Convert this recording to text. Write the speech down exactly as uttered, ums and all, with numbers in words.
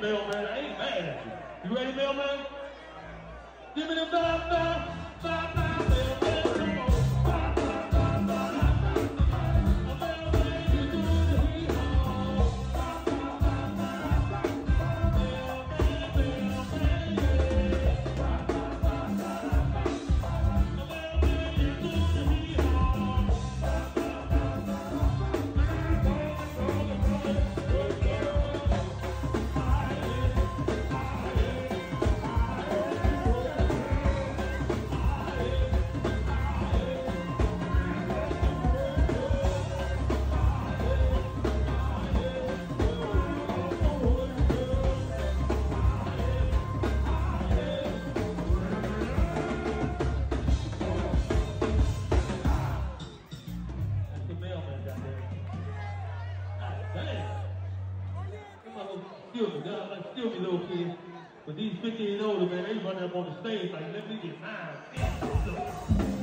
mailman. I ain't mad at you. You ready, mailman? Give me the five, five, five, five, mailman. Come on. Five, five, five, five, five. A mailman, you do the hee-haw. Five, five, five, five, five. Mailman, mailman, yeah. Five, five, five, five, five. A mailman, you do the hee-haw. Five, five, five, Still me, little kids. But these fifteen and older, man, they run up on the stage like, let me get mine.